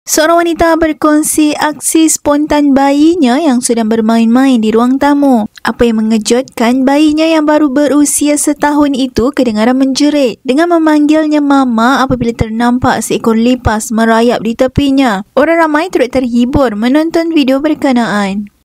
Seorang wanita berkongsi aksi spontan bayinya yang sedang bermain-main di ruang tamu. Apa yang mengejutkan, bayinya yang baru berusia setahun itu kedengaran menjerit dengan memanggilnya mama apabila ternampak seekor lipas merayap di tepinya. Orang ramai turut terhibur menonton video berkenaan.